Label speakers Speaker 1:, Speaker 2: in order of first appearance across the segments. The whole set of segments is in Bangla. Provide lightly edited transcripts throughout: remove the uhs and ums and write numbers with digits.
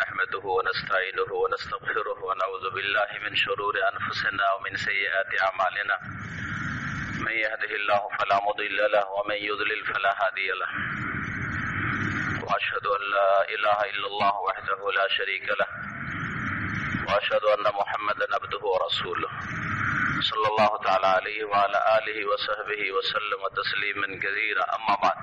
Speaker 1: نحمده ونستعينه ونستغفره ونعوذ بالله من شرور أنفسنا ومن سيئات أعمالنا من يهده الله فلا مضل له ومن يضلل فلا هادي له وأشهد أن لا إله إلا الله وحده لا شريك له وأشهد أن محمدا عبده ورسوله صلى الله تعالى عليه وعلى آله وصحبه وسلم تسليما كثيرا أما بعد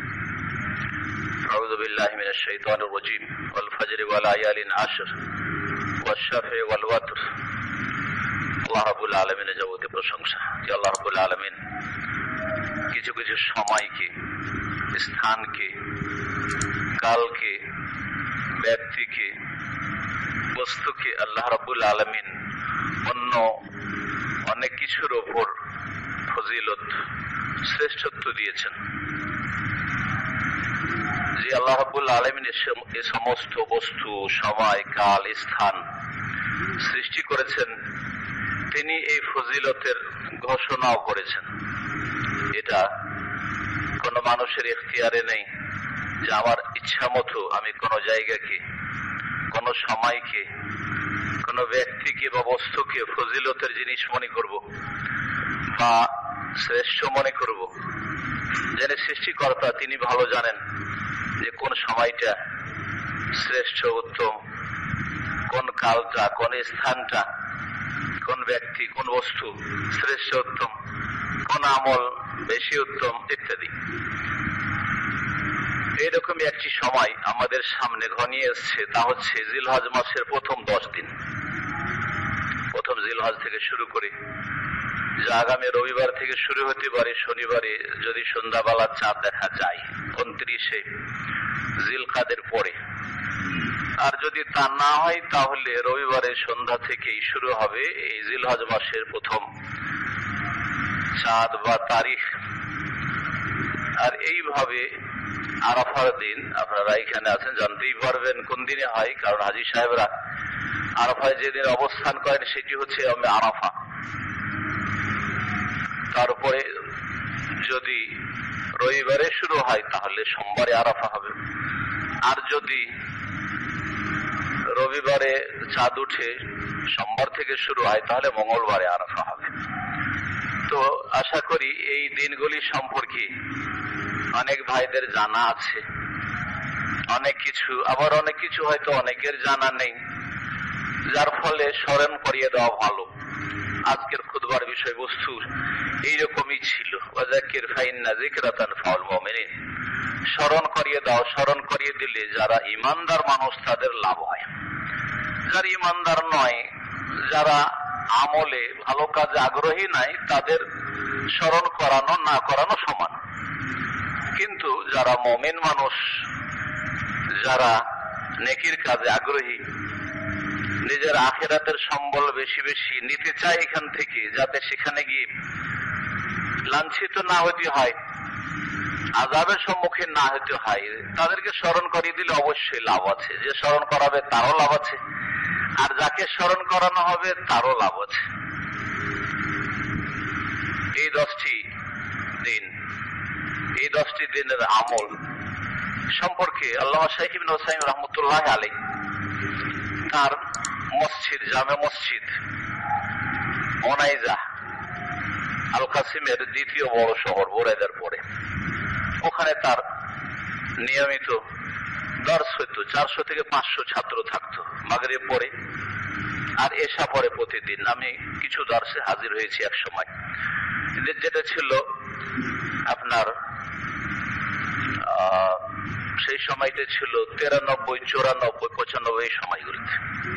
Speaker 1: أعوذ بالله من الشيطان الرجيم والفجر وليال عشر والشفع والوتر আল্লাহ রাব্বুল আলামিনের যাবতীয় প্রশংসা। আল্লাহ রাব্বুল আলামিন কিছু কিছু সময়কে, স্থানকে, কালকে, ব্যক্তিকে, বস্তুকে আল্লাহ রাব্বুল আলামিন অন্য অনেক কিছুর ওপর ফজিলত, শ্রেষ্ঠত্ব দিয়েছেন। যে আল্লাহ রাব্বুল আলামিন এই সমস্ত বস্তু, সময়, কাল, স্থান সৃষ্টি করেছেন, তিনি এই ফজিলতের ঘোষণাও করেছেন। এটা কোনো মানুষের ইখতিয়ারে নেই যে আমার ইচ্ছা মতো আমি কোনো জায়গাকে, কোনো সময়কে, কোনো ব্যক্তিকে বা বস্তুকে ফজিলতের জিনিস মনে করব বা শ্রেষ্ঠ মনে করব। যেন সৃষ্টিকর্তা তিনি ভালো জানেন যে কোন সময়টা শ্রেষ্ঠ, উত্তম, কোন কালটা, কোন স্থানটা, কোন ব্যক্তি, কোন বস্তু শ্রেষ্ঠ, উত্তম, কোন আমল বেশি উত্তম ইত্যাদি। এইরকমই একটি সময় আমাদের সামনে ঘনিয়ে এসছে, তা হচ্ছে জিলহজ মাসের প্রথম 10 দিন। প্রথম জিলহজ থেকে শুরু করে, যা আগামী রবিবার থেকে শুরু হতে পারে, শনিবারে যদি সন্ধ্যাবেলা চাঁদ দেখা যায় 29শে জিলকাদের পরে, আর যদি তা না হয় তাহলে রবিবারের সন্ধ্যা থেকেই শুরু হবে এই জিলহজ মাসের প্রথম চাঁদ বা তারিখ। আর এইভাবে আরাফার দিন, আপনারা এখানে আছেন জানতেই পারবেন কোন দিনে হয়, কারণ হাজী সাহেবরা আরাফায় যেদিন অবস্থান করেন সেটি হচ্ছে আরাফা। তারপরে যদি রবিবারে শুরু হয় তাহলে সোমবারে আরাফা হবে, আর যদি রবিবারে চাঁদ উঠে সোমবার থেকে শুরু হয় তাহলে মঙ্গলবারে আরাফা হবে। তো আশা করি এই দিনগুলি সম্পর্কে অনেক ভাইদের জানা আছে, অনেক কিছু, আবার অনেক কিছু হয়তো অনেকের জানা নেই, যার ফলে স্মরণ করিয়ে দেওয়া ভালো। আজকের খুতবার বিষয়বস্তু এইরকমই ছিল, ওয়াযাক্কির ফাইন্না যিকরা তানফাউল মুমিনিন। স্মরণ করিয়ে দাও, স্মরণ করিয়ে দিলে যারা ইমানদার মানুষ তাদের লাভ হয়। যারা ইমানদার নয়, যারা আমলে ভালো কাজে আগ্রহী নাই, তাদের স্মরণ করানো না করানো সমান। কিন্তু যারা মুমিন মানুষ, যারা নেকির কাজে আগ্রহী, নিজের আখিরাতের সম্বল বেশি বেশি নিতে চায় এখান থেকে, যাতে সেখানে গিয়ে লাঞ্ছিত না হতে হয়, আযাবের সম্মুখীন না হতে হয়, তাদেরকে স্মরণ করিয়ে দিলে অবশ্যই লাভ আছে। যে স্মরণ করাবে তারও লাভ আছে, আর যাকে স্মরণ করানো হবে তারও লাভ আছে। এই 10টি দিন, এই 10টি দিনের আমল সম্পর্কে আল্লামা শাইখ ইবনে উসাইমিন রাহমাতুল্লাহ আলাইহি তার মসজিদ, জামে মসজিদ ওনাইজা আল কাসিমের দ্বিতীয় বড় শহর বোরাইদার পরে, ওখানে তার নিয়মিত দর্স হইতো। 400 থেকে 500 ছাত্র থাকতো মাগরিব পরে আর এশা পরে প্রতিদিন। আমি কিছু দর্শে হাজির হয়েছি এক সময়, যেটা ছিল আপনার সেই সময়টা ছিল 93, 94, 95 এই সময়গুলিতে।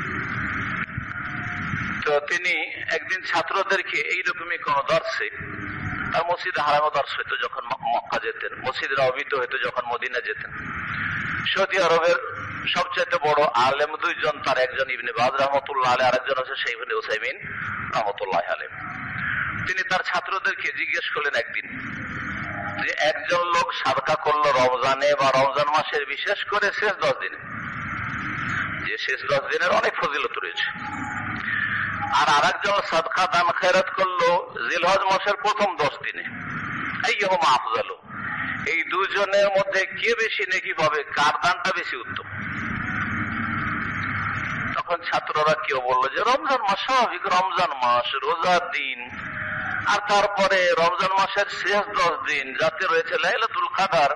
Speaker 1: তো তিনি একদিন ছাত্রদেরকে এইরকমই কোন দর্শে, তার মসজিদে হারামে দর্শ হইতো যখন মক্কা যেতেন, মসজিদ নববীতে হইতো যখন মদিনা যেতেন। সৌদি আরবের সবচাইতে বড় আলেম 2 জন, তার একজন ইবনে বাজ রাহমাতুল্লাহ আলাইহি, আরেকজন হচ্ছে শাইখ ইবনে উসাইমিন রাহমাতুল্লাহ আলাইহি। তিনি তার ছাত্রদেরকে জিজ্ঞেস করলেন একদিন যে একজন লোক সাদকা করলো রমজানে বা রমজান মাসের বিশেষ করে শেষ 10 দিনে, যে শেষ 10 দিনের অনেক ফজিলত রয়েছে, আর আরেকজন সাদকা দান খেরাত করলো জিলহজ মাসের প্রথম 10 দিনে, আইয়ুহুমা আফজালু, এই দুজনের মধ্যে কে বেশি নেকি পাবে, কার দানটা বেশি উত্তম? তখন ছাত্ররা কেউ বললো যে রমজান মাস স্বাভাবিক, রমজান মাস রোজার দিন, আর তারপরে রমজান মাসের শেষ 10 দিন যাতে রয়েছে লাইলাতুল কদর।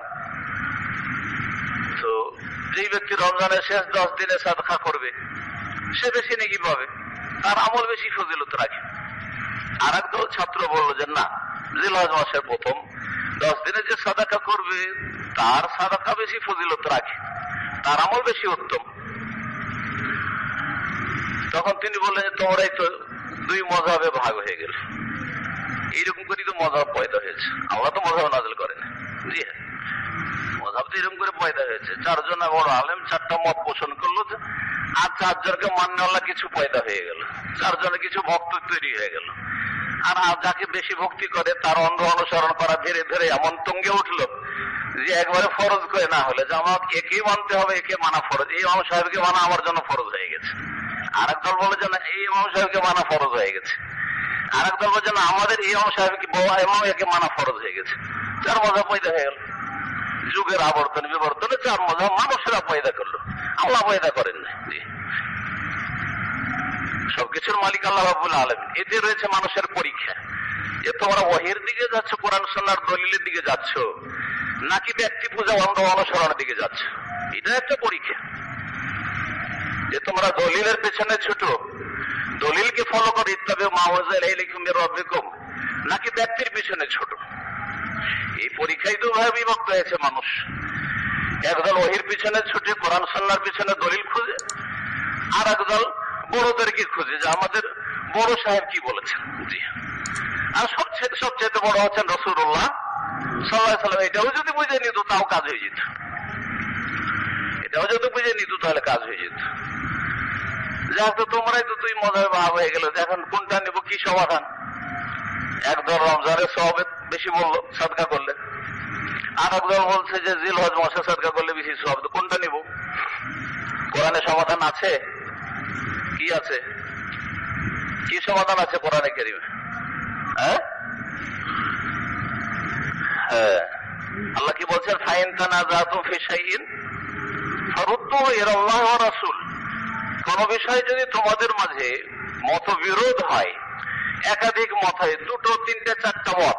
Speaker 1: তো যেই ব্যক্তি রমজানের শেষ 10 দিনে সাদকা করবে সে বেশি নেকি পাবে, তার আমল বেশি ফজিলত রাখে। আর একদল ছাত্র বললো যে না, জিলহজ মাসের প্রথম 10 দিনে যে সাদাকা করবে তার সাদাকা বেশি ফজিলত রাখে, তার আমল বেশি উত্তম। তখন তিনি বললেন যে তোমরাই তো দুই মযহাবে ভাগ হয়ে গেল। এইরকম করে তো মযহাব পয়দা হয়েছে, আল্লাহ তো মযহাব নাযিল করেন। জি হ্যাঁ, মযহাব তো এরকম করে পয়দা হয়েছে। 4 জন বড় আলেম 4টা মত পোষণ করলো, আর 4 জনকে মান্যওয়ালা কিছু পয়দা হয়ে গেল, 4 জনের কিছু ভক্ত তৈরি হয়ে গেল। আর যাকে বেশি ভক্তি করে তার অন্ধ অনুসরণ করা ধীরে ধীরে এমন তঙ্গে উঠলো যে একবারে ফরজ করে না হলে যে আমার একেই মানতে হবে, একে মানা ফরজ, এই ইমাম সাহেবকে মানা আমার জন্য ফরজ হয়ে গেছে। আর একদল বলে যে না, এই ইমাম সাহেবকে মানা ফরজ হয়ে গেছে। আর একদল বলে যে না, আমাদের এই ইমাম সাহেবকে বাবা ইমাম একে মানা ফরজ হয়ে গেছে। 4 মযহাব পয়দা হয়ে গেল। যুগের আবর্তন বিবর্তনে 4 মযহাব মানুষেরা পয়দা করলো, আল্লাহ পয়দা করেন না। জি, সবকিছুর মালিক আল্লাহ রাব্বুল আলামিন। এতে রয়েছে মানুষের পরীক্ষা, যে তোমরা ওহীর দিকে যাচ্ছ, কোরআন সুন্নাহর দলিলের দিকে যাচ্ছ, নাকি ব্যক্তি পূজা অন্ধ অনুসরণের দিকে যাচ্ছ। এটা একটা পরীক্ষা, যে তোমরা দলিলের পেছনে ছুটো, দলিলকে ফলো করো, ইত্তাবিউ মা উনজিলা ইলাইকুম মির রাব্বিকুম, নাকি ব্যক্তির পিছনে ছোটো। এই পরীক্ষায় তো ভাবে বিভক্ত হয়েছে মানুষ। একদল ওহীর পিছনে ছুটে কোরআন সুন্নাহর পিছনে দলিল খুঁজে, আর একদল বড়দেরকে খুঁজে যে আমাদের বড় সাহেব কি বলেছেন। জি, আর সবচেয়ে বড় হচ্ছেন রাসূলুল্লাহ সাল্লাল্লাহু আলাইহি ওয়াসাল্লাম। এটাও যদি বুঝে নিত তাও কাজ হয়ে যেত, এটাও যদি বুঝে নিত তাহলে কাজ হয়ে যেত। যাক, তোমরাই তো 2 মযহাবে ভাগ হয়ে গেল, এখন কোনটা নেব, কি সমাধান? একদল রমজানের সওয়াব বেশি বললো সাদকা করলে, আর একদল বলছে যে জিলহজ মাসে সাদকা করলে বেশি সওয়াব। কোনটা নিব? কোরআনে সমাধান আছে? কি আছে? কি সমাধান আছে কোরআনে কারীমে? হ্যাঁ, আল্লাহ কি বলছেন? ফাইন তানাযাতুম ফি শাইইন ফারুদ্দুহু ইলাল্লাহি ওয়া রাসূল। কোন বিষয়ে যদি তোমাদের মাঝে মতবিরোধ হয়, একাধিক মত হয়, 2, 3, 4টা মত,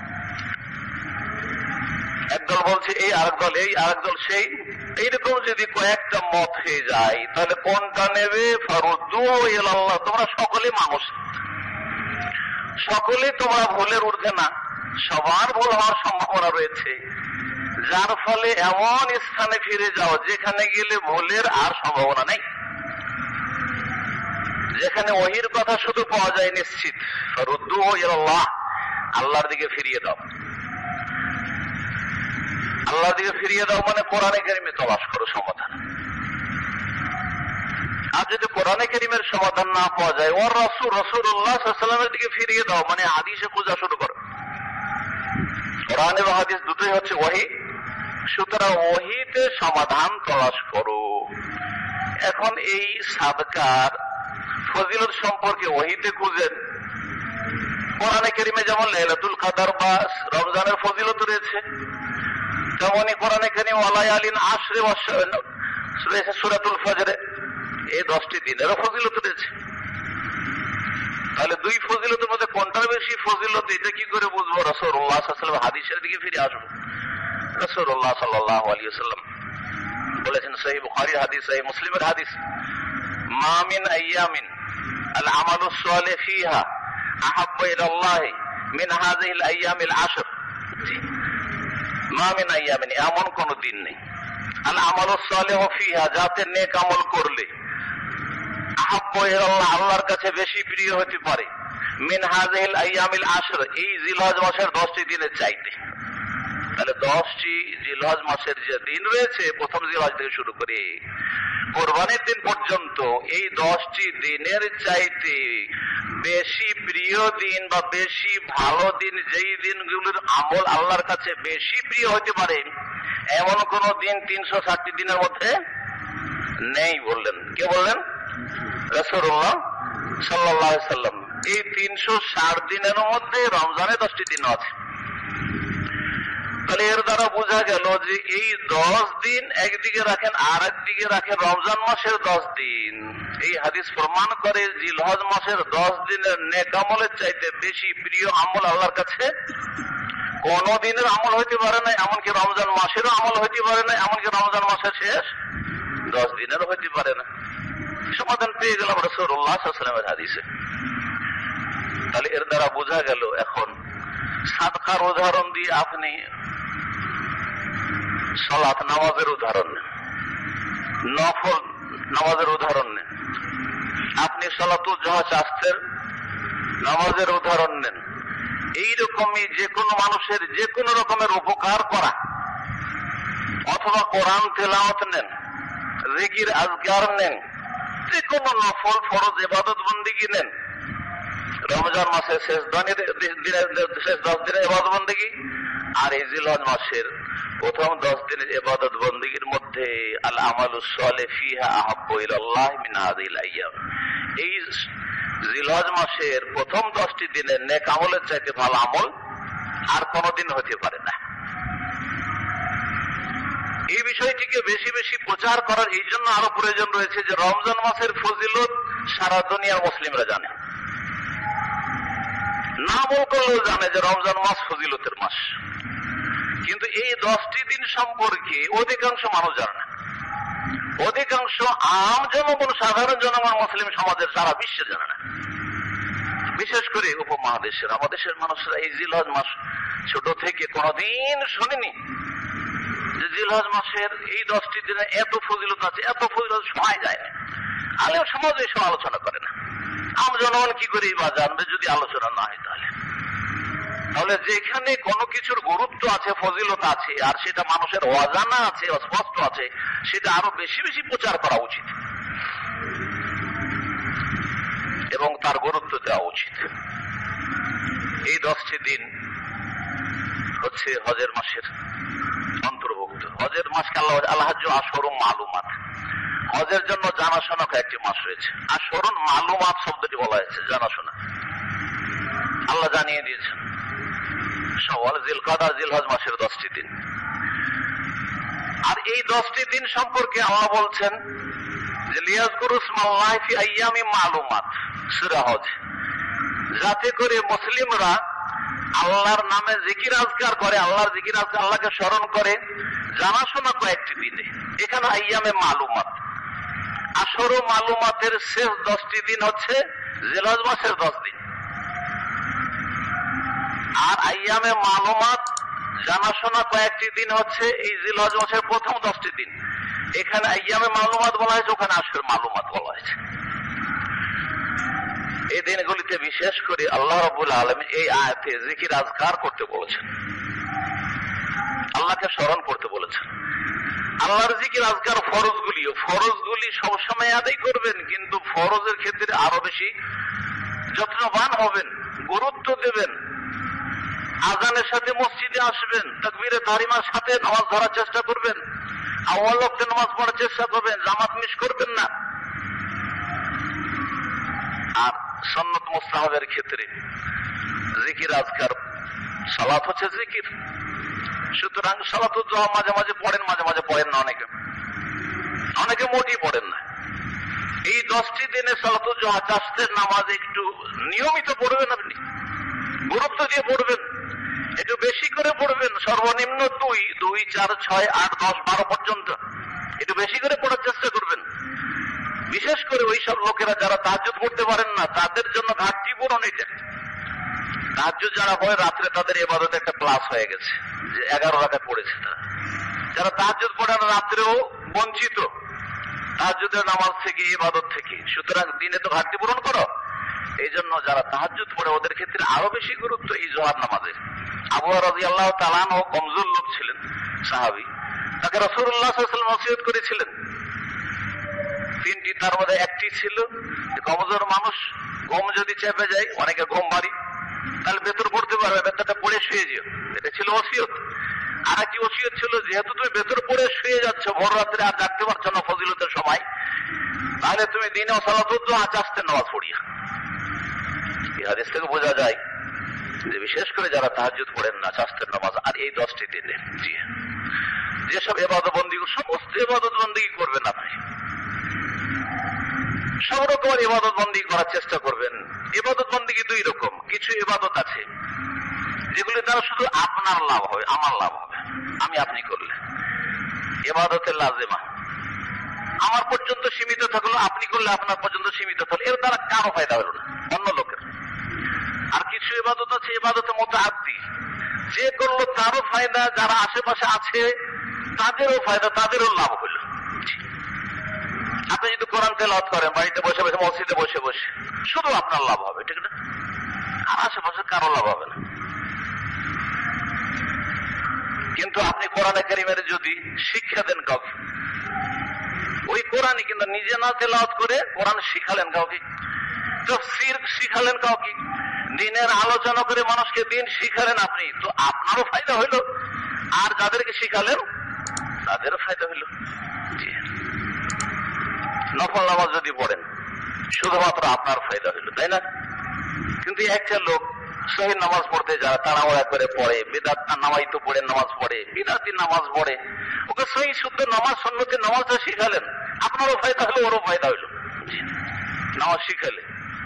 Speaker 1: একদল বলছে এই, আরেকদল এই, আরেকদল সেই, এইরকম যদি কয়েকটা মত হয়ে যায় তাহলে কোনটা নেবে? ফারুদ্দুহু ইলাল্লাহ। তোমরা সকলে মানুষ, সকলে তোমরা ভুলের ঊর্ধ্বে না, সবার ভুল হওয়ার সম্ভাবনা রয়েছে, যার ফলে এমন স্থানে ফিরে যাও যেখানে গেলে ভুলের আর সম্ভাবনা নেই, যেখানে ওহীর কথা শুধু পাওয়া যায় নিশ্চিত। ফারুদ্দুহু ইলাল্লাহ, আল্লাহর দিকে ফিরিয়ে দাও। আল্লাহর দিকে ফিরিয়ে দাও মানে কোরআনে কারীমে তালাশ করো সমাধান। আর যদি কোরআনে কারীমের সমাধান না পাওয়া যায়, ওর রাসূল রাসূলুল্লাহ সাল্লাল্লাহু আলাইহি ওয়াসাল্লামের দিকে ফিরিয়ে দাও মানে হাদিসে খোঁজা শুরু করো। কোরআন এবং হাদিস দুটোই হচ্ছে ওহী, সুতরাং ওহীতে সমাধান তালাশ করো। এখন এই সাদকার ফজিলত সম্পর্কে ওহীতে খুঁজেন। কোরআনে কারীমে যেমন লাইলাতুল কদর বা রমজানের ফজিলত রয়েছে, তেমনি কোরআনে কারীমে ওয়ালায়ালিন আশরে রয়েছে, সূরাতুল ফজরে এই 10টি দিনেরও ফজিলত রয়েছে। তাহলে 2 ফজিলতের মধ্যে কোনটার বেশি ফজিলত, এটা কি করে বুঝবো? রাসূলুল্লাহ সাল্লাল্লাহু আলাইহি ওয়াসাল্লাম হাদিসের দিকে ফিরে আসবো। রাসূলুল্লাহ সাল্লাল্লাহু আলাইহি ওয়াসাল্লাম বলেছেন, সহিহ বুখারীর হাদিস, সহিহ মুসলিমের হাদিস, মা মিন আইয়ামিন আল আমালুস সালিহ ফিহা আহাব্বু ইলাল্লাহি মিন হাযিহিল আইয়ামিল 10। মা মিন আইয়ামিন, এমন কোন দিন নেই, আল আমালুস সালিহ ফিহা, যাতে নেক আমল করলে আহাব্বু ইলাল্লাহ, আল্লাহর কাছে বেশি প্রিয় হতে পারে, মিন হাযিহিল আইয়ামিল 10, এই জিলহজ মাসের 10টি দিনের চাইতে। তাহলে 10টি জিলহজ মাসের যে দিন রয়েছে, প্রথম জিলহজ থেকে শুরু করে কোরবানির দিন পর্যন্ত, এই 10টি দিনের চাইতে বেশি প্রিয় দিন বা বেশি ভালো দিন, যেই দিনগুলোর আমল আল্লাহর কাছে বেশি প্রিয় হতে পারে, এমন কোন দিন 360 দিনের মধ্যে নেই বললেন। কে বললেন? রাসূলুল্লাহ সাল্লাল্লাহু আলাইহি ওয়াসাল্লাম। এই 360 দিনের মধ্যে রমজানের 10টি দিন আছে। তাহলে এর দ্বারা বোঝা গেল যে এই 10 দিন একদিকে রাখেন আর একদিকে রাখেন রমজান মাসের 10 দিন। এই হাদিস প্রমাণ করে জিলহজ মাসের 10 দিনের নেক আমলের চাইতে বেশি প্রিয় আমল আল্লাহর কাছে কোন দিনের আমল হইতে পারে না, এমনকি রমজান মাসেরও আমল হইতে পারে না, এমনকি রমজান মাসের শেষ 10 দিনেরও হইতে পারে না। সমাধান পেয়ে গেলাম রাসূলুল্লাহ সাল্লাল্লাহু আলাইহি ওয়াসাল্লামের হাদিসে। তাহলে এর দ্বারা বোঝা গেল এখন সাদকার উদাহরণ দিয়ে আপনি সালাত নামাজের উদাহরণ নেন, নফল নামাজের উদাহরণ নেন, আপনি সালাতুল জোহা চাস্তের নামাজের উদাহরণ নেন। এইরকমই যে কোনো মানুষের যে কোনো রকমের উপকার করা, অথবা কোরআন তেলাওয়াত নেন, জিকির আজকার নেন, যে কোনো নফল ফরজ ইবাদত বন্দেগী নেন, রমজান মাসের শেষ 10 দিনের ইবাদত বন্দেগী আর এই জিলহজ মাসের প্রথম 10 দিনের ইবাদত বন্দেগীর মধ্যে আল আমালুস সালিহ ফিহা আহাব্বু ইলাল্লাহ মিন হাযিহিল আইয়াম। এই জিলহজ মাসের প্রথম 10টি দিনের নেক আমলের চাইতে ভালো আমল আর কোনদিন হতে পারে না। এই বিষয়টিকে বেশি বেশি প্রচার করার এই জন্য আরো প্রয়োজন রয়েছে যে রমজান মাসের ফজিলত সারা দুনিয়ার মুসলিমরা জানে, না আমল করলেও জানে যে রমজান মাস ফজিলতের মাস, কিন্তু এই 10টি দিন সম্পর্কে অধিকাংশ মানুষ জানে না। অধিকাংশ আম জনগণ, সাধারণ জনগণ মুসলিম সমাজের সারা বিশ্বে জানে না। বিশেষ করে উপমহাদেশের আমাদের দেশের মানুষরা এই জিলহজ মাস ছোট থেকে কোনদিন শুনিনি যে জিলহজ মাসের এই 10টি দিনে এত ফজিলত আছে, এত ফজিলত শোনা যায় না। আলেম সমাজ এসব আলোচনা করে না। আম জনগণ কি করে বা জানবে যদি আলোচনা না হয়? তাহলে যেখানে কোনো কিছুর গুরুত্ব আছে, ফজিলত আছে, আর সেটা মানুষের অজানা আছে, অস্পষ্ট আছে, সেটা আরো বেশি বেশি প্রচার করা উচিত এবং তার গুরুত্ব দেওয়া উচিত। এই 10টি দিন হচ্ছে হজের মাসের অন্তর্ভুক্ত। হজের মাসকে আল্লাহ আশহুরুম মালুমাত, হজের জন্য জানাশোনা কয়েকটি মাস রয়েছে। আশহুরুন মালুমাত শব্দটি বলা হয়েছে জানাশোনা, আল্লাহ জানিয়ে দিয়েছেন। শাওয়াল, জিলকাদা, জিলহজ মাসের 10টি দিন। আর এই 10টি দিন সম্পর্কে আল্লাহ বলছেন যে লিয়াযকুরু ইসমাল্লাহি ফি আইয়ামিন মালুমাত, সূরা হজ, যাতে করে মুসলিমরা আল্লাহর নামে জিকির আজকার করে, আল্লাহর জিকির আজকার, আল্লাহকে স্মরণ করে জানাশোনা কয়েকটি দিনে। এখানে আইয়ামে মালুমাত, আশহরু মালুমাতের শেষ 10টি দিন হচ্ছে জিলহজ মাসের 10 দিন, আর আইয়ামে মালুমাত জানাশোনা কয়েকটি দিন হচ্ছে এই জিলহজ মাসের প্রথম 10টি দিন। এখানে আইয়ামে মালুমাত বলা হয়েছে, ওখানে আশহুর মালুমাত বলা হয়েছে। এই দিনগুলিতে বিশেষ করে আল্লাহ রাব্বুল আলামিন এই আয়াতে জিকির আজকার করতে বলেছেন, আল্লাহকে স্মরণ করতে বলেছেন। আল্লাহর জিকির আজকার ফরজগুলি সবসময় আদায় করবেন, কিন্তু ফরজের ক্ষেত্রে আরো বেশি যত্নবান হবেন, গুরুত্ব দেবেন। আজানের সাথে মসজিদে আসবেন, তাকবীরে তাহরিমার সাথে নামাজ ধরার চেষ্টা করবেন, আউয়াল ওয়াক্তে নামাজ পড়ার চেষ্টা করবেন, জামাত মিস করবেন না। আর সুন্নাত মুস্তাহাবের ক্ষেত্রে জিকির আজকার, সালাত হচ্ছে জিকির, সুতরাং সালাতুল জোহা মাঝে মাঝে পড়েন, মাঝে মাঝে পড়েন না, অনেকে মোটেই পড়েন না। এই 10টি দিনে সালাতুল জোহা চাষের নামাজ একটু নিয়মিত পড়বেন, আপনি গুরুত্ব দিয়ে পড়বেন, একটু বেশি করে পড়বেন, সর্বনিম্ন 2, 4, 6, 8, 10, 12 পর্যন্ত একটু বেশি করে পড়ার চেষ্টা করবেন। বিশেষ করে ওই সব লোকেরা যারা তাহাজ্জুদ পড়তে পারেন না, তাদের জন্য ঘাটতি পূরণ। এটা তাহাজ্জুদ যারা হয় রাত্রে, তাদের ইবাদত একটা প্লাস হয়ে গেছে যে 11 রাকাত পড়েছে তারা। যারা তাহাজ্জুদ পড়ে না, রাত্রেও বঞ্চিত তাহাজ্জুদের নামাজ থেকে, ইবাদত থেকে। সুতরাং দিনে তো ঘাটতি পূরণ করো। এই জন্য যারা তাহাজ্জুদ পড়ে ওদের ক্ষেত্রে আরো বেশি গুরুত্ব এই জোহর নামাজের। আবু হুরায়রা রাদিয়াল্লাহু তাআলা আনহু কমজোর লোক ছিলেন, সাহাবী, তাকে রাসূলুল্লাহ সাল্লাল্লাহু আলাইহি ওয়াসাল্লাম ওসিয়ত করেছিলেন 3টি, তার মধ্যে একটি ছিল কমজোর মানুষ, ঘুম যদি চেপে যায়, অনেকে ঘুম ভারী, তাহলে ভেতর পড়তে পারবে, ভেতরটা পড়ে শুয়ে যেও, এটা ছিল ওসিয়ত। আর একটি ওসিয়ত ছিল, যেহেতু তুমি ভেতর পড়ে শুয়ে যাচ্ছ ভোর রাত্রে, আর জাগতে পারছো না ফজিলতের সময়, তাহলে তুমি দিনে সালাতুল জোহা চাষের নামাজ পড়িয়া। এই হাদিস থেকে বোঝা যায় যে বিশেষ করে যারা তাহাজ্জুদ পড়েন না, চাস্তের নামাজ, আর এই 10টি দিনে জি যেসব ইবাদত বন্দি, সমস্ত ইবাদত বন্দি করবেন আপনি, সব রকমের ইবাদত বন্দি করার চেষ্টা করবেন। ইবাদত বন্দি দুই রকম, কিছু ইবাদত আছে যেগুলি দ্বারা শুধু আপনার লাভ হবে, আমার লাভ হবে, আমি আপনি করলে ইবাদতের লাজিমা আমার পর্যন্ত সীমিত থাকলো, আপনি করলে আপনার পর্যন্ত সীমিত থাকলো, এর দ্বারা কারো ফায়দা হলো না, অন্য লোকের। আর কিছু ইবাদত আছে ইবাদতের মতো আদি, যে করলো তারও ফায়দা, যারা আশেপাশে আছে তাদেরও ফায়দা, তাদেরও লাভ হলো। আপনি যদি কোরআন তেলাওয়াত করেন বাড়িতে বসে বসে, মসজিদে বসে বসে, শুধু আপনার লাভ হবে, ঠিক না? আর আশেপাশে কারো লাভ হবে না। কিন্তু আপনি কোরআনে কারীমের যদি শিক্ষা দেন কাউকে, ওই কোরআনই কিন্তু নিজে না তেলাওয়াত করে কোরআন শিখালেন কাউকে, তাফসীর শিখালেন কাউকে, দিনের আলোচনা করে মানুষকে দিন শিখালেন আপনি, তো আপনারও ফায়দা হইল, আর যাদেরকে শিখালেন তাদেরও ফায়দা হইল। নফল নামাজ যদি পড়েন শুধুমাত্র আপনার ফায়দা হইল, তাই না? কিন্তু একটা লোক সহিহ নামাজ পড়তে যায়, তাড়াহুড়া করে পড়ে, বিদআত নামাই তো পড়ে নামাজ পড়ে, বিদআতি নামাজ পড়ে, ওকে সহিহ শুদ্ধ নামাজ সুন্নতের নামাজটা শিখালেন, আপনারও ফায়দা হলো, ওরও ফায়দা হইল, নামাজ শিখালে।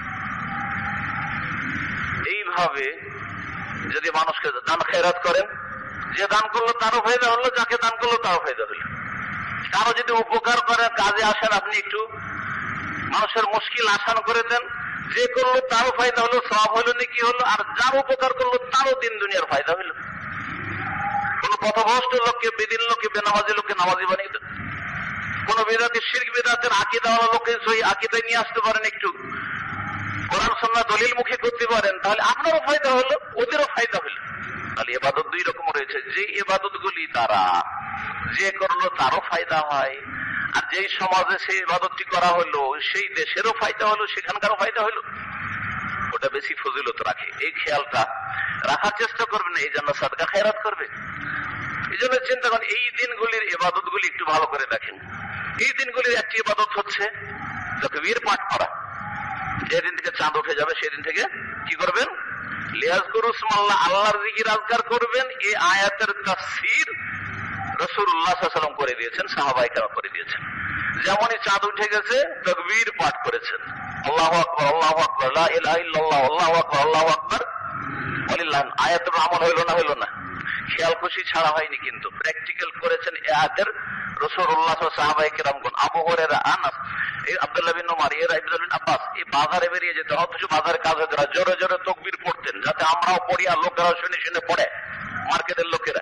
Speaker 1: এইভাবে যদি মানুষকে দান খেরাত করেন, যে দান করলো তারও ফায়দা হলো, যাকে দান করলো তারও ফায়দা হলো। কারো যদি উপকার করেন, কাজে আসেন, আপনি একটু মানুষের মুশকিল আসান করে দেন, যে করলো তারও ফায়দা হলো, সওয়াব হলো, নেকি হলো, আর যার উপকার করলো তারও দিন দুনিয়ার ফায়দা হলো। কোন পথভ্রষ্ট লোককে, বেদিন লোককে, বেনামাজি লোককে নামাজি বানিয়ে দেন, কোন বিদআতি শিরক বিদআতের আকীদাওয়ালা লোককে সহি আকীদায় নিয়ে আসতে পারেন, একটু কোরআন সুন্নাহ দলিল মুখে করতে পারেন, তাহলে আপনারও ফায়দা হলো, ওদেরও ফায়দা হলো। তাহলে ইবাদত দুই রকম রয়েছে, যে ইবাদত গুলি তারা যে করলো তারও ফায়দা হয়, আর যেই সমাজে সেই ইবাদতটি করা হলো সেই দেশেরও ফায়দা হলো, সেখানকারও ফায়দা হলো, ওটা বেশি ফজিলত রাখে। এই খেয়ালটা রাখার চেষ্টা করবেন, এই জন্য সাদকা খেরাত করবে। এই জন্য চিন্তা করেন, এই দিনগুলির ইবাদত গুলি একটু ভালো করে দেখেন। এই দিনগুলির একটি ইবাদত হচ্ছে তাকবীর পাঠ করা। যেদিন থেকে চাঁদ উঠে যাবে সেদিন থেকে কি করবেন? লিয়াজকুরু ইসমাল্লাহ, আল্লাহর জিকির আজকার করবেন। এই আয়াতের তাফসীর রাসূলুল্লাহ সাল্লাল্লাহু আলাইহি ওয়াসাল্লাম করে দিয়েছেন, সাহাবায়ে কেরাম করে দিয়েছেন। যেমনই চাঁদ উঠে গেছে তাকবীর পাঠ করেছেন, আল্লাহু আকবার, আল্লাহু আকবার, লা ইলাহা ইল্লাল্লাহ, আল্লাহু আকবার, আল্লাহু আকবার, ওয়ালিল্লাহ। আয়াতের আমল হইল না? হইল না। খেয়াল খুশি ছাড়া হয়নি, কিন্তু প্র্যাকটিক্যাল করেছেন এই আয়াতের রাসূলুল্লাহ সাহাবায়ে কেরামগণ। আবু হুরায়রা, আনাস, এই আব্দুল্লাহ বিন উমর, এই ইবনে আব্বাস, এই বাজারে বেরিয়ে যেত, অথচ বাজারে কাজ হতো না, জোরে জোরে তাকবীর পড়তেন, যাতে আমরাও পড়ি আর লোকেরাও শুনে শুনে পড়ে, মার্কেটের লোকেরা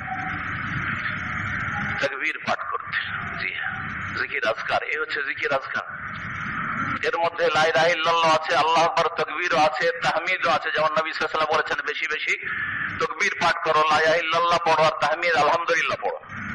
Speaker 1: তাকবীর পাঠ করতে। জি হ্যাঁ, জিকির আজকার, এই হচ্ছে জিকির আজকার। এর মধ্যে লা ইলাহা ইল্লাল্লাহ আছে, আল্লাহু আকবার, তাকবীরও আছে, তাহমিদও আছে। যেমন নবী সাল্লাল্লাহু আলাইহি ওয়াসাল্লাম বলেছেন, বেশি বেশি তাকবীর পাঠ করো, লা ইলাহা ইল্লাল্লাহ পড়ো, আর তাহমিদ আলহামদুলিল্লাহ পড়ো।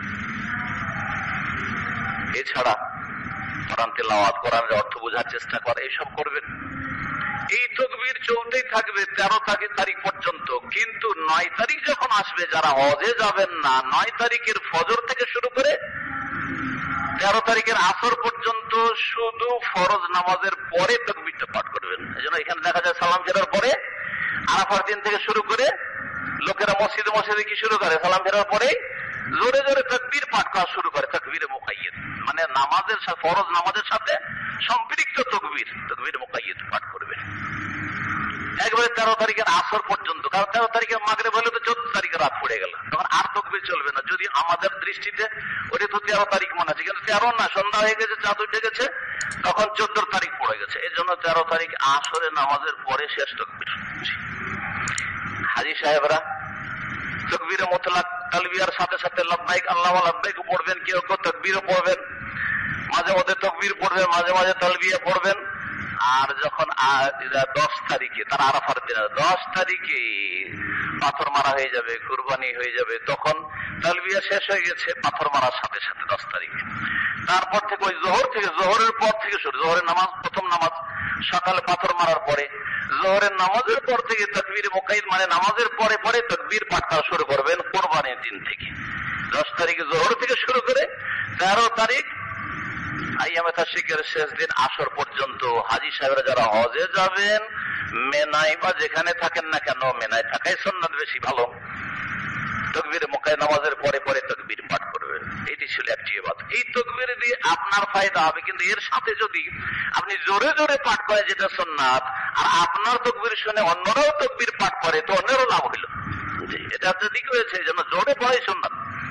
Speaker 1: এছাড়া কোরআন তেলাওয়াত, কোরআনের অর্থ বোঝার চেষ্টা করা, এইসব করবেন। এই তাকবীর চলতেই থাকবে 13 তারিখ পর্যন্ত। কিন্তু 9 তারিখ যখন আসবে, যারা হজে যাবেন না, 9 তারিখের ফজর থেকে শুরু করে 13 তারিখের আসর পর্যন্ত শুধু ফরজ নামাজের পরে তাকবীরটা পাঠ করবেন। এজন্য এখানে দেখা যায় সালাম ফেরার পরে, আরাফার দিন থেকে শুরু করে লোকেরা মসজিদে মসজিদে কি শুরু করে, সালাম ফেরার পরে জোরে জোরে তাকবীর পাঠ করা শুরু করে, তাকবীরে মুকাইয়্যিদ, মানে নামাজের সাথে, ফরজ নামাজের সাথে সম্পৃক্ত তাকবীর, তাকবীরে মুকাইয়্যিদ পাঠ করবেন একবারে 13 তারিখের আসর পর্যন্ত। কারণ 13 তারিখের মাগরিব হলে তো 14 তারিখের রাত পড়ে গেল, তখন আর তাকবীর চলবে না। যদি আমাদের দৃষ্টিতে ওটা তো 13 তারিখ মনে আছে, কিন্তু 13 না, সন্ধ্যা হয়ে গেছে, চাঁদ উঠে গেছে, তখন 14 তারিখ পড়ে গেছে। এই জন্য 13 তারিখ আসরে নামাজের পরে শেষ তাকবীর। হাজী সাহেবরা তাকবীরে মুতলাক, তালবিয়ার সাথে সাথে লাব্বাইক আল্লাহু লাব্বাইক পড়বেন, কেউ কেউ তাকবীরও পড়বেন, মাঝে মাঝে তাকবীর পড়বেন, মাঝে মাঝে তালবিয়া পড়বেন। আর যখন 10 তারিখে, তার আরাফার দিন 10 তারিখে পাথর মারা হয়ে যাবে, কুরবানি হয়ে যাবে, তখন তালবিয়া শেষ হয়ে গেছে পাথর মারার সাথে সাথে 10 তারিখে। তারপর থেকে ওই জোহরের পর থেকে শুরু, জোহরের নামাজ, প্রথম নামাজ সকালে পাথর মারার পরে, জোহরের নামাজের পর থেকে তাকবীর মুকাইয়্যিদ, মানে নামাজের পরে পরে তাকবীর পাঠ করা শুরু করবেন কুরবানির দিন থেকে। 10 তারিখে জোহর থেকে শুরু করে 13 তারিখ আইয়ামে তাশরিকের শেষ দিন আসর পর্যন্ত হাজী সাহেবরা যারা হজে যাবেন মেনায় বা যেখানে থাকেন না কেন মেনায় থাকাই সুন্নাত, বেশি ভালো। তকবীর মুকায় নামাজের পরে পরে তকবীর পাঠ করবেন, এটি ছিল একটি ইবাদত। এই তকবীর দিয়ে আপনার ফায়দা হবে, কিন্তু এর সাথে যদি আপনি জোরে জোরে পাঠ করেন যেটা সুন্নাত, আর আপনার তকবীর শুনে অন্যরাও তকবীর পাঠ করে, তো অন্যেরও লাভ হইল। এটা হচ্ছে দিক হয়েছে, এই জন্য জোরে পড়াই সুন্নাত।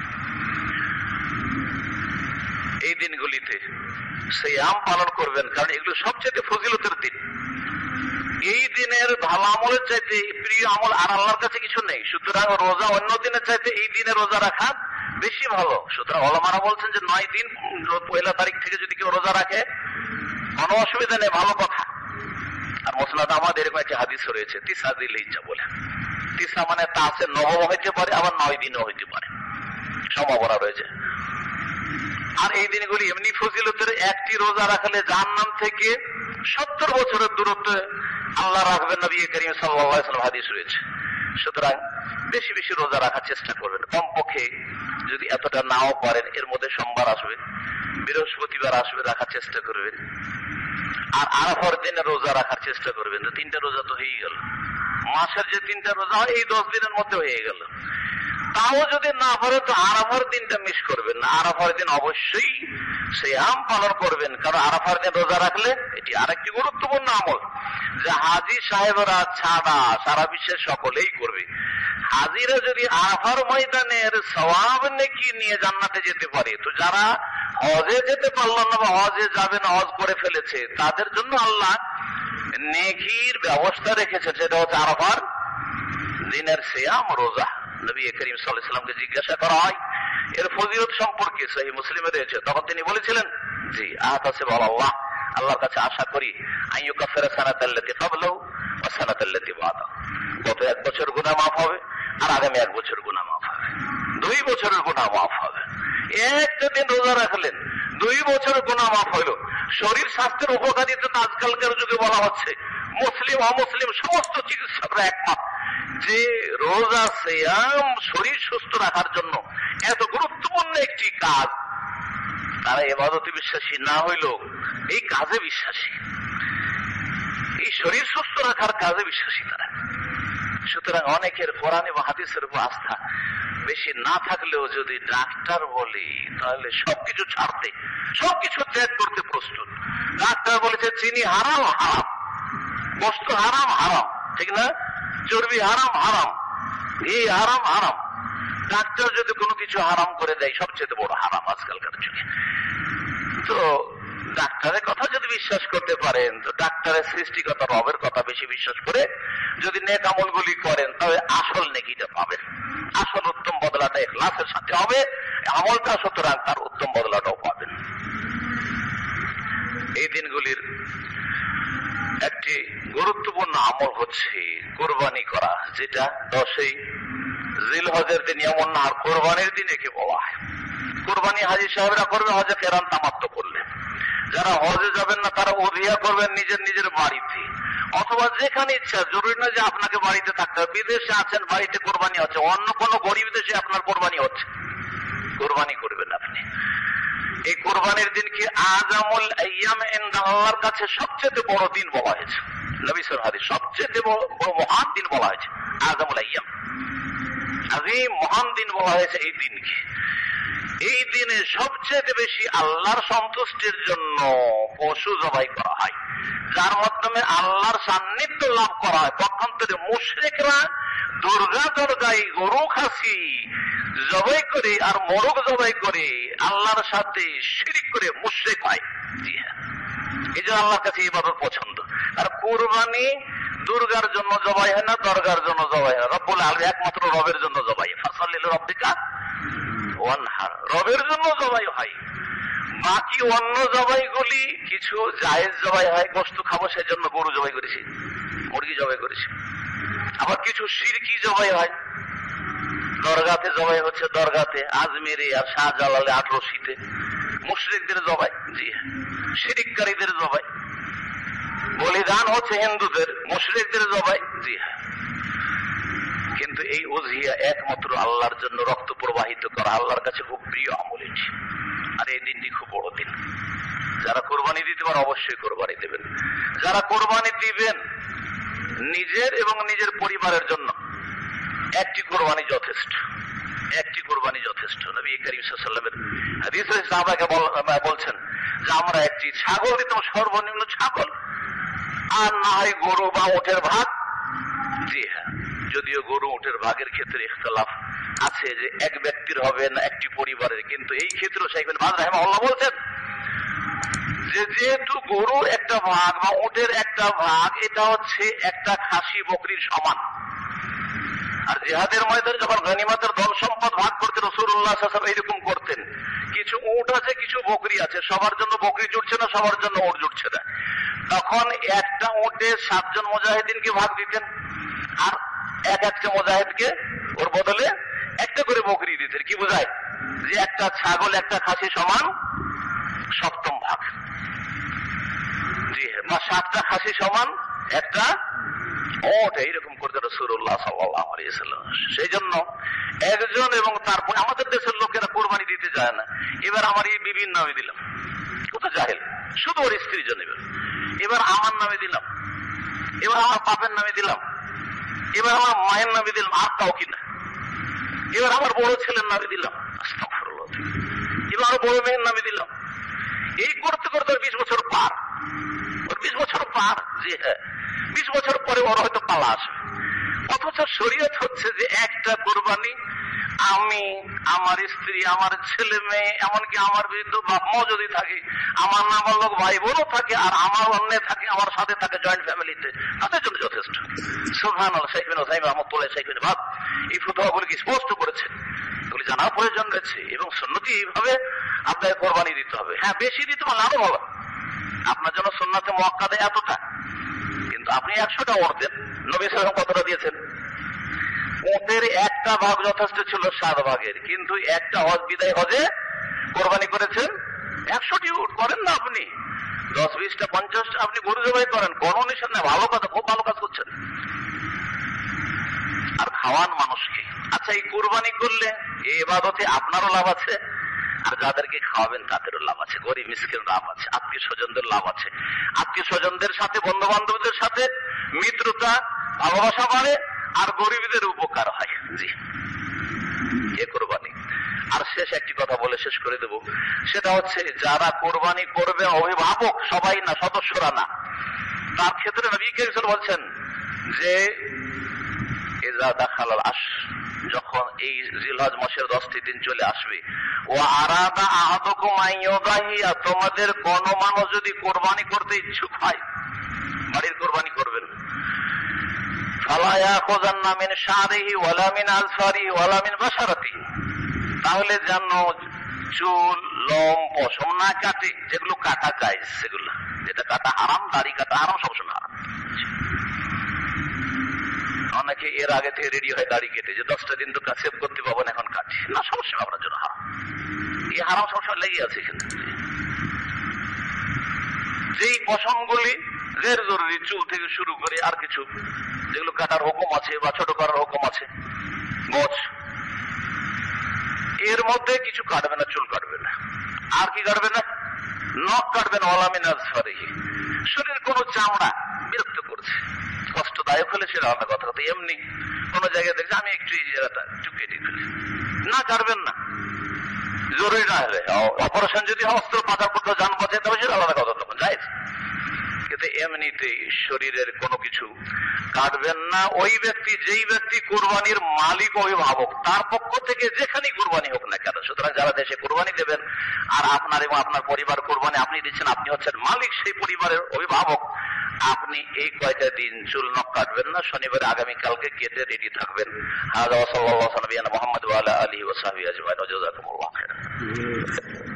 Speaker 1: এই দিনগুলিতে সিয়াম পালন করবেন, কারণ এগুলো সবচেয়ে ফজিলতের দিন। এই দিনের ভালো আমলের চাইতে প্রিয় আমল আর আল্লাহর কাছে কিছু নেই। সুতরাং রোজা অন্য দিনের চাইতে এই দিনে রোজা রাখা বেশি ভালো। সুতরাং ওলামারা বলছেন যে 9 দিন, পয়লা তারিখ থেকে যদি কেউ রোজা রাখে কোনো অসুবিধা নেই, ভালো কথা। আর মুসনাদ আমাদের এরকম একটা হাদিস রয়েছে তিসা যিলহিজ্জা বলে। তিসা মানে তা আছে, নবম হইতে পারে, আবার 9 দিনও হইতে পারে, সম্ভাবনা রয়েছে। আর এই দিনগুলি এমনি ফজিলতের, একটি রোজা রাখলে জাহান্নাম থেকে 70 বছরের দূরত্বে আল্লাহ রাখবেন, নবী করিম সাল্লাল্লাহু আলাইহি ওয়াসাল্লাম হাদিস রয়েছে। সুতরাং বেশি বেশি রোজা রাখার চেষ্টা করবেন। কমপক্ষে যদি এতটা নাও পারেন, এর মধ্যে সোমবার আসবে, বৃহস্পতিবার আসবে, রাখার চেষ্টা করবেন। আর আরাফার দিনে রোজা রাখার চেষ্টা করবেন। 3টা রোজা তো হয়ে গেল, মাসের যে 3টা রোজা হয় এই 10 দিনের মধ্যে হয়ে গেল। তাও যদি না পারে তো আরাফার দিনটা মিস করবেন না, আরাফার দিন অবশ্যই সিয়াম পালন করবেন। কারণ আরাফার দিন রোজা রাখলে এটি আরেকটি গুরুত্বপূর্ণ আমল, যে হাজী সাহেবরা ছাড়া সারা বিশ্বের সকলেই করবে। হাজিরা যদি আরাফার ময়দানের সওয়াব নেকি নিয়ে জান্নাতে যেতে পারে, তো যারা হজে যেতে পারল না বা হজে যাবে না, হজ করে ফেলেছে, তাদের জন্য আল্লাহ নেকির ব্যবস্থা রেখেছে, সেটা হচ্ছে আরাফার দিনের সিয়াম, রোজা। নবী করিম সাল্লাল্লাহু আলাইহি ওয়াসাল্লামকে জিজ্ঞাসা করা হয় এর ফজিলত সম্পর্কে, সহিহ মুসলিমে রয়েছে। তখন তিনি বলেছিলেন, জি আহতাসিবু আলাল্লাহ, আল্লাহর কাছে আশা করি, আইয়ুকাফিরা সানাতাল্লাতী ক্বাবলাহু ওয়া সানাতাল্লাতী বা'দাহু, গত 1 বছর গুনাহ মাফ হবে আর আগামী 1 বছর গুনাহ মাফ হবে, 2 বছরের গুনাহ মাফ হবে। একটা দিন রোজা রাখলেন, 2 বছরের গুনাহ মাফ হইল। শরীর স্বাস্থ্যের উপকারিতা তো আজকালকার যুগে বলা হচ্ছে, মুসলিম অমুসলিম সমস্ত চিকিৎসকরা একমত যে রোজা সিয়াম শরীর সুস্থ রাখার জন্য এত গুরুত্বপূর্ণ একটি কাজ। তারা ইবাদতে বিশ্বাসী না হইলেও এই কাজে বিশ্বাসী, এই শরীর সুস্থ রাখার কাজে বিশ্বাসী তারা। সুতরাং অনেকের কোরআন এবং হাদিসের উপর আস্থা বেশি না থাকলেও যদি ডাক্তার বলে, তাহলে সবকিছু ছাড়তে, সবকিছু ত্যাগ করতে প্রস্তুত। ডাক্তার বলেছে চিনি হারাম, হারাম, গোশত হারাম, হারাম, ঠিক না, চর্বি হারাম, হারাম, ঘি হারাম, হারাম। ডাক্তার যদি কোনো কিছু হারাম করে দেয়, সবচেয়ে বড় হারাম আজকালকার যুগে। তো ডাক্তারের কথা যদি বিশ্বাস করতে পারেন, তো ডাক্তারের সৃষ্টিকর্তা রবের কথা বেশি বিশ্বাস করে যদি নেক আমলগুলি করেন, তবে আসল নেকিটা পাবেন। আসল উত্তম বদলাটা ইখলাসের সাথে হবে আমলটা, সুতরাং তার উত্তম বদলাটাও পাবেন। এই দিনগুলির একটি গুরুত্বপূর্ণ আমল হচ্ছে কোরবানি করা, যেটা 10ই জিলহজের দিন এমন না, আর কোরবানির দিন একে বলা হয়। কোরবানি হাজী সাহেবরা করবে হজে কেরান তামাত্ম করলে, যারা হজে যাবেন না তারা উযিয়া করবেন নিজের নিজের বাড়িতে, অথবা যেখানে ইচ্ছা। জরুরি না যে আপনাকে বাড়িতে থাকতে হবে। বিদেশে আছেন, বাড়িতে কোরবানি হচ্ছে, অন্য কোনো গরিব দেশে আপনার কোরবানি হচ্ছে, কোরবানি করবেন আপনি। এই কোরবানির দিনকে আযামুল আইয়াম ইনদাল্লাহর কাছে সবচেয়ে বড় দিন বলা হয়েছে। নবী সাল্লাল্লাহু আলাইহি ওয়াসাল্লাম সবচেয়ে বড় মহান দিন বলা হয়েছে আযামুল আইয়াম, আযীম মহান দিন বলা হয়েছে এই দিনকে। এই দিনে সবচেয়ে বেশি আল্লাহর সন্তুষ্টির জন্য পশু জবাই করা হয়, যার মাধ্যমে আল্লাহর সান্নিধ্য লাভ করা হয়। পক্ষান্তরে মুশরিকরা দুর্গা দরগায় গরু খাসি জবাই করে আর মোরগ জবাই করে আল্লাহর সাথে শিরক করে মুশরিক হয়। জি হ্যাঁ, এই জন্য আল্লাহর কাছে ইবাদত পছন্দ। আর কুরবানি দুর্গার জন্য জবাই হয় না, দরগার জন্য জবাই হয়, রব্বুল আলামিন একমাত্র রবের জন্য জবাই। ফাসাল্লি লিরাব্বিকা ওয়ানহার, রবের জন্য জবাই হয়। বাকি অন্য জবাইগুলি কিছু জায়েজ জবাই হয়, গোশত খাবো সেই জন্য গরু জবাই করেছি, মুরগি জবাই করেছি। আবার কিছু শিরকি জবাই হয়, দরগাতে জবাই হচ্ছে, দরগাতে আজমিরে আর শাহজালালে 1800-তে মুশরিকদের জবাই। জি হ্যাঁ, শিরিককারীদের জবাই। বলিদান হচ্ছে হিন্দুদের, মুশরিকদের জবাই। জি হ্যাঁ, কিন্তু এই উযহিয়া একমাত্র আল্লাহর জন্য রক্ত প্রবাহিত করা আল্লাহর কাছে খুব প্রিয় আমল এটি। আর এই দিনটি খুব বড় দিন। যারা কোরবানি দিতে পারেন অবশ্যই কোরবানি দেবেন। যারা কোরবানি দিবেন নিজের এবং নিজের পরিবারের জন্য একটি কোরবানি যথেষ্ট, একটি কোরবানি যথেষ্ট। নবী করিম সাল্লাল্লাহু আলাইহি ওয়াসাল্লামের হাদিসে সাহাবাকে বলছেন যে আমরা একটি ছাগল দিতাম, সর্বনিম্ন ছাগল, আর না হয় গরু বা উটের ভাগ। জি হ্যাঁ, যদিও গরু উটের ভাগের ক্ষেত্রে ইখতিলাফ আছে যে এক ব্যক্তির হবে না একটি পরিবারের, কিন্তু এই ক্ষেত্রে শাইখ ইবনে বাজ রাহিমাহুল্লাহ বলছেন যে যেহেতু গরু একটা ভাগ বা উটের একটা ভাগ, এটা হচ্ছে একটা খাসি বকরির সমান। আর জিহাদের ময়দানে যখন গনিমতের ধন সম্পদ ভাগ করতে রাসূলুল্লাহ সাল্লাল্লাহু আলাইহি ওয়াসাল্লাম এরকম করতেন, কিছু উট আছে কিছু বকরি আছে, সবার জন্য বকরি জুটছে না, সবার জন্য উট জুটছে না, তখন একটা উটে 7 জন মুজাহিদিনকে ভাগ দিতেন, আর এক একটা মুজাহিদকে ওর বদলে একটা করে বকরি দিতেন। কি বোঝায়? যে একটা ছাগল একটা খাসি সমান সপ্তম ভাগ, জি বা 7টা খাসি সমান একটা ওট, এইরকম করতে রাসূলুল্লাহ সাল্লাল্লাহু আলাইহি ওয়াসাল্লাম। সেই জন্য একজন, এবং তারপর আমাদের দেশের লোকেরা কোরবানি দিতে যায় না। এবার আমার এই বিবির নামে দিলাম, কত জাহেল, শুধু ওর স্ত্রীর জন্য। এবার আমার নামে দিলাম, এবার আমার বাপের নামে দিলাম, এবার আমার মায়ের নামে দিলাম, আর তাও কিনা। এবার আমার বড় ছেলের নামে দিলাম, আস্তাগফিরুল্লাহ, এবার আমার বড় মেয়ের নামে দিলাম। এই করতে করতে 20 বছর পার, ওর 20 বছর পার। জি হ্যাঁ, 20 বছর পরে ওর হয়তো পালা আসবে। অথচ শরীয়ত হচ্ছে যে একটা কোরবানি আমি, আমার স্ত্রী, আমার ছেলে মেয়ে, এমনকি আমার বিরুদ্ধে বাপ মাও যদি থাকে, আমার নাবালক ভাই বোনও থাকে, আর আমার অন্য থাকে, আমার সাথে থাকে জয়েন্ট ফ্যামিলিতে, তাদের জন্য যথেষ্ট। সুবহানাল্লাহ, শাইখ ইবনে উসাইমিন রাহমাতুল্লাহি শাইখ ইবনে বাজ এই ফতোয়াগুলো কি স্পষ্ট করেছে, এগুলি জানার প্রয়োজন রয়েছে। এবং সুন্নতি এইভাবে আপনাকে কোরবানি দিতে হবে। হ্যাঁ, বেশি দিতে পারলে আরো ভালো, আপনার জন্য সুন্নাতে মুআক্কাদা এতটা, কিন্তু আপনি 100টা ওট দেন। নবী সাল্লাল্লাহু আলাইহি ওয়াসাল্লাম কতটা দিয়েছেন? ওটের একটা ভাগ যথেষ্ট ছিল 7 ভাগের, কিন্তু একটা হজ, বিদায় হজে কোরবানি করেছেন 100টি উট। করেন না আপনি 10, 20টা, 50টা আপনি গরু জবাই করেন, কোনো নিষেধ না, ভালো কথা, খুব ভালো কাজ করছেন। আর খাওয়ান মানুষকে। আচ্ছা, এই কোরবানি করলে এই ইবাদতে আপনারও লাভ আছে, আর যাদেরকে খাওয়াবেন তাদেরও লাভ আছে, গরিব মিসকিন লাভ আছে, আত্মীয় স্বজনদের লাভ আছে। আত্মীয় স্বজনদের সাথে, বন্ধু বান্ধবদের সাথে মিত্রতা, ভালোবাসা বাড়ে, আর গরিবদের উপকার হয়। জি, এ কোরবানি। আর শেষ একটি কথা বলে শেষ করে দেব, সেটা হচ্ছে যারা কোরবানি করবে অভিভাবক, সবাই না, সদস্যরা না, তার ক্ষেত্রে নবী করিম সাল্লাল্লাহু আলাইহি ওয়াসাল্লাম বলছেন যে ইজা দাখালাল আশর, যখন এই জিলহজ মাসের 10টি দিন চলে আসবে, ও আরাদা আহাদুকুম আইয়ুদাহিয়া, তোমাদের কোন মানুষ যদি কোরবানি করতে ইচ্ছুক হয়, বাড়ির কোরবানি করবেন, ফালা ইয়াখুযান্না মিন শারিহি ওয়ালা মিন আযফারিহি ওয়ালা মিন বাশারাতিহি, তাহলে যেন চুল, লোম, পশম না কাটে, যেগুলো কাটা যায় সেগুলো, যেটা কাটা হারাম, দাড়ি কাটা হারাম, সবসময় হারাম। অনেকে এর আগে থেকে রেডি হয় দাড়ি কেটে, যে 10টা দিন তো সেভ করতে পাবো না, এখন কাটি না, সবসময় আপনার জন্য হারাম। এই হারাম সবসময় লেগে আছে এখানে। যেই পশমগুলি গের জরুরি, চুল থেকে শুরু করে আর কিছু যেগুলো কাটার হুকুম আছে বা ছোট করার হুকুম আছে, মোচ, এর মধ্যে কিছু কাটবে না, চুল কাটবে না। আর কি কাটবে না? নখ কাটবে না, ওয়ালা মিন আযফারিহি, শরীরের কোন চামড়া বিরক্ত করছে, কষ্টদায়ক হলে সেটা আলাদা কথা। এমনি কোন জায়গায় দেখছে আমি একটু এই জায়গাটা একটু কেটে ফেলি, না কাটবেন না, জরুরি না হলে। অপারেশন যদি অস্ত্র পাচার করতে যান পথে, তবে সেটা আলাদা কথা, তখন যায়। কিন্তু এমনিতেই শরীরের কোনো কিছু কাটবেন না। ওই ব্যক্তি, যেই ব্যক্তি কোরবানির মালিক, অভিভাবক, তার পক্ষ থেকে যেখানেই কোরবানি হোক না কেন। সুতরাং যারা দেশে কোরবানি দেবেন, আর আপনার এবং আপনার পরিবার কোরবানি আপনি দিচ্ছেন, আপনি হচ্ছেন মালিক, সেই পরিবারের অভিভাবক, আপনি এই কয়টা দিন চুল নখ কাটবেন না, শনিবারে আগামীকালকে কেটে রেডি থাকবেন। হাযা ওয়া সাল্লাল্লাহু আলা মুহাম্মাদ ওয়া আলা আলিহি ওয়া সাহবিহি আজমাইন। জাযাকুমুল্লাহু খাইরান।